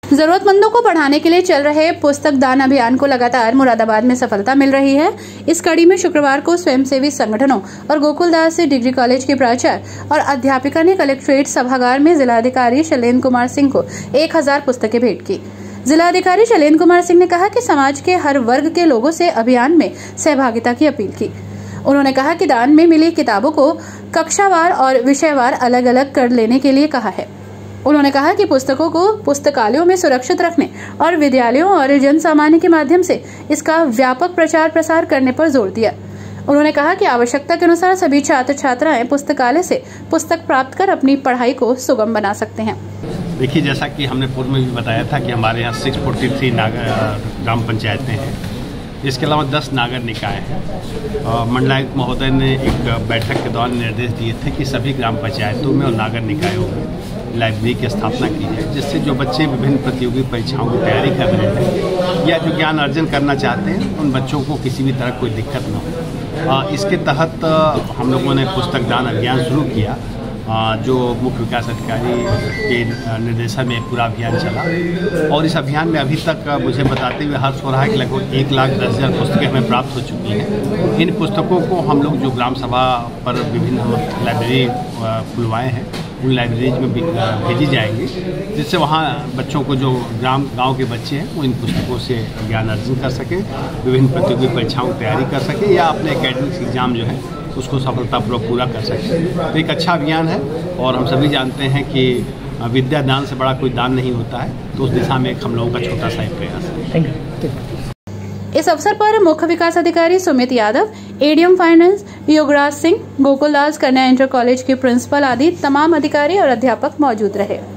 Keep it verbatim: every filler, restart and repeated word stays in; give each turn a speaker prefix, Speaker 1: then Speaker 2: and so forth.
Speaker 1: जरूरतमंदों को पढ़ाने के लिए चल रहे पुस्तक दान अभियान को लगातार मुरादाबाद में सफलता मिल रही है। इस कड़ी में शुक्रवार को स्वयंसेवी संगठनों और गोकुलदास डिग्री कॉलेज के प्राचार्य और अध्यापिका ने कलेक्ट्रेट सभागार में जिलाधिकारी शैलेंद्र कुमार सिंह को एक हजार पुस्तकें भेंट की। जिलाधिकारी शैलेंद्र कुमार सिंह ने कहा कि समाज के हर वर्ग के लोगों से अभियान में सहभागिता की अपील की। उन्होंने कहा कि दान में मिली किताबों को कक्षावार और विषयवार अलग अलग कर लेने के लिए कहा है। उन्होंने कहा कि पुस्तकों को पुस्तकालयों में सुरक्षित रखने और विद्यालयों और जन सामान्य के माध्यम से इसका व्यापक प्रचार प्रसार करने पर जोर दिया। उन्होंने कहा कि आवश्यकता के अनुसार सभी छात्र छात्राएं पुस्तकालय से पुस्तक प्राप्त कर अपनी पढ़ाई को सुगम बना सकते हैं।
Speaker 2: देखिए, जैसा कि हमने पूर्व में भी बताया था कि हमारे यहाँ छह सौ तैंतालीस ग्राम पंचायतें हैं, इसके अलावा दस नागर निकाय हैं। मंडलायुक्त महोदय ने एक बैठक के दौरान निर्देश दिए थे कि सभी ग्राम पंचायतों में और नागर निकायों में लाइब्रेरी की स्थापना की है, जिससे जो बच्चे विभिन्न प्रतियोगी परीक्षाओं की तैयारी कर रहे हैं या जो ज्ञान अर्जन करना चाहते हैं, उन बच्चों को किसी भी तरह कोई दिक्कत न हो। इसके तहत हम लोगों ने पुस्तक दान अभियान शुरू किया, जो मुख्य विकास अधिकारी के निर्देशन में पूरा अभियान चला। और इस अभियान में अभी तक मुझे बताते हुए हर्ष हो रहा है कि लगभग एक लाख दस हज़ार पुस्तकें हमें प्राप्त हो चुकी हैं। इन पुस्तकों को हम लोग जो ग्राम सभा पर विभिन्न लाइब्रेरी खुलवाए हैं, उन लाइब्रेरीज में भेजी जाएंगी, जिससे वहाँ बच्चों को जो ग्राम गांव के बच्चे हैं वो इन पुस्तकों से ज्ञान अर्जन कर सकें, विभिन्न प्रतियोगी परीक्षाओं की तैयारी कर सकें या अपने एकेडमिक एग्जाम जो है उसको सफलतापूर्वक पूरा कर सकें। तो एक अच्छा अभियान है और हम सभी जानते हैं कि विद्या दान से बड़ा कोई दान नहीं होता है, तो उस दिशा में एक हम लोगों का छोटा सा एक प्रयास है।
Speaker 1: Thank you. इस अवसर पर मुख्य विकास अधिकारी Sumit Yadav, ADM finance Yograj Singh, Gokuldas Kanya inter college के प्रिंसिपल आदि तमाम अधिकारी और अध्यापक मौजूद रहे।